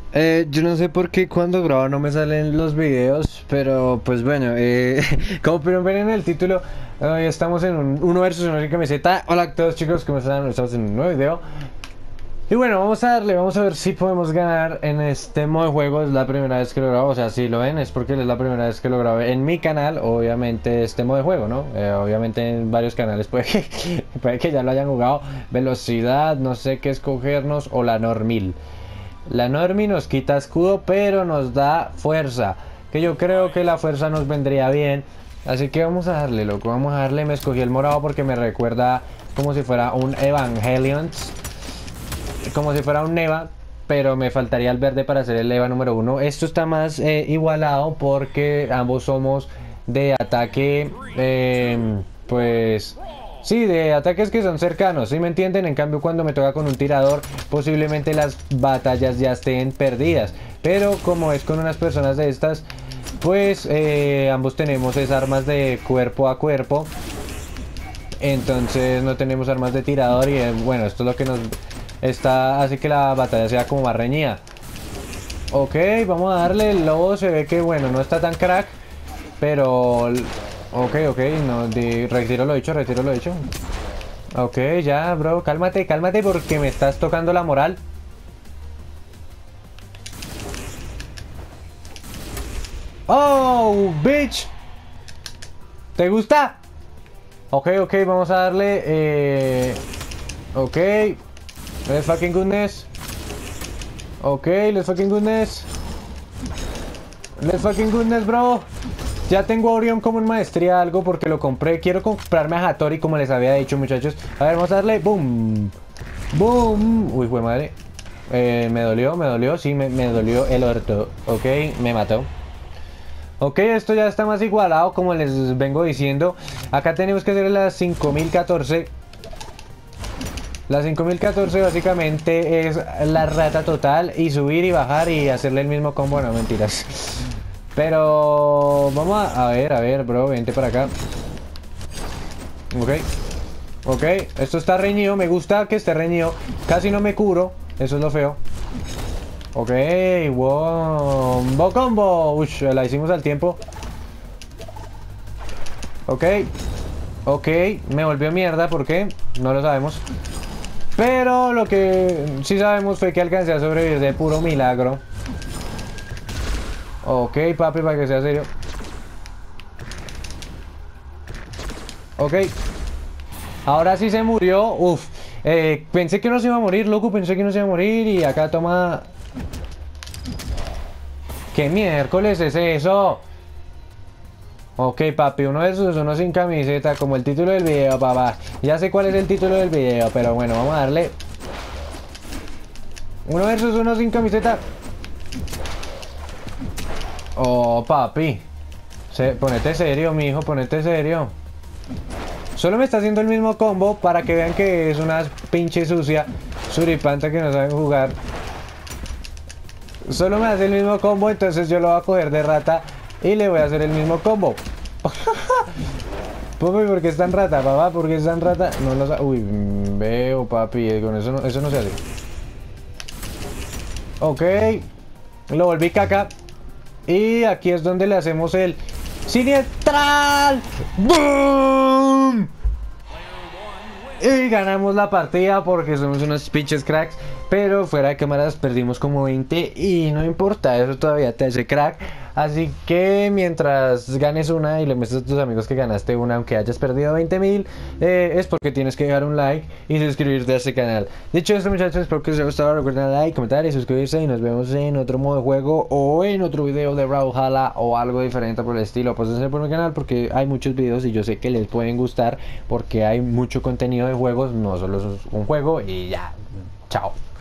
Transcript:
Yo no sé por qué cuando grabo no me salen los videos, pero pues bueno, como pudieron ver en el título, hoy estamos en un uno versus uno sin camiseta. Hola a todos chicos, ¿cómo están? Estamos en un nuevo video. Y bueno, vamos a darle, vamos a ver si podemos ganar en este modo de juego. Es la primera vez que lo grabo, o sea, si lo ven es porque es la primera vez que lo grabé en mi canal. Obviamente este modo de juego, ¿no? Obviamente en varios canales puede que ya lo hayan jugado. Velocidad, no sé qué escogernos, o la normal. La Normi nos quita escudo, pero nos da fuerza. Que yo creo que la fuerza nos vendría bien. Así que vamos a darle, loco. Vamos a darle. Me escogí el morado porque me recuerda como si fuera un Evangelion. Como si fuera un Neva. Pero me faltaría el verde para ser el Eva número uno. Esto está más igualado porque ambos somos de ataque. Pues... Sí, de ataques que son cercanos, ¿sí me entienden? En cambio, cuando me toca con un tirador, posiblemente las batallas ya estén perdidas. Pero como es con unas personas de estas, pues ambos tenemos esas armas de cuerpo a cuerpo. Entonces no tenemos armas de tirador y bueno, esto es lo que nos está, hace que la batalla sea como más reñida. Ok, vamos a darle. El lobo se ve que bueno, no está tan crack, pero... Ok, no, retiro lo dicho, retiro lo dicho. Ok, ya, bro, cálmate, cálmate porque me estás tocando la moral. Oh, bitch. ¿Te gusta? Ok, vamos a darle, ok. Let's fucking goodness. Ok, let's fucking goodness. Let's fucking goodness, bro. Ya tengo a Orión como en maestría algo porque lo compré. Quiero comprarme a Hattori como les había dicho, muchachos. A ver, vamos a darle. Boom. Boom. Uy, fue madre. Me dolió. Sí, me dolió el orto. Ok, me mató. Ok, esto ya está más igualado como les vengo diciendo. Acá tenemos que hacer las 5014. La 5014 básicamente es la rata total y subir y bajar y hacerle el mismo combo. No, mentiras. Pero vamos a ver, bro, vente para acá. Ok, esto está reñido, me gusta que esté reñido. Casi no me curo, eso es lo feo. Ok, wombo combo. Ush, la hicimos al tiempo. Ok, me volvió mierda, ¿por qué? No lo sabemos. Pero lo que sí sabemos fue que alcancé a sobrevivir de puro milagro. Ok, papi, para que sea serio. Ok. Ahora sí se murió. Uf. Pensé que no se iba a morir, loco. Pensé que no se iba a morir. Y acá toma... ¿Qué miércoles es eso? Ok, papi. Uno versus uno sin camiseta. Como el título del video, papá. Ya sé cuál es el título del video. Pero bueno, vamos a darle. Uno versus uno sin camiseta. Oh, papi. Ponete serio, mijo. Ponete serio. Solo me está haciendo el mismo combo para que vean que es una pinche sucia suripanta que no saben jugar. Solo me hace el mismo combo, entonces yo lo voy a coger de rata y le voy a hacer el mismo combo. Papi, ¿por qué es tan rata, papá? ¿Por qué es tan rata? No lo sabe. Uy, veo, papi, con eso no se hace. Ok, lo volví caca. Y aquí es donde le hacemos el siniestral. ¡Boom! Y ganamos la partida porque somos unos pinches cracks. Pero fuera de cámaras perdimos como 20 y no importa, eso todavía te hace crack. Así que mientras ganes una y le muestres a tus amigos que ganaste una, aunque hayas perdido 20.000, es porque tienes que dejar un like y suscribirte a este canal. Dicho esto, muchachos, espero que os haya gustado. Recuerden dar like, comentar y suscribirse. Y nos vemos en otro modo de juego o en otro video de Brawlhalla o algo diferente por el estilo. Pásense por mi canal porque hay muchos videos y yo sé que les pueden gustar porque hay mucho contenido de juegos, no solo es un juego. Y ya, chao.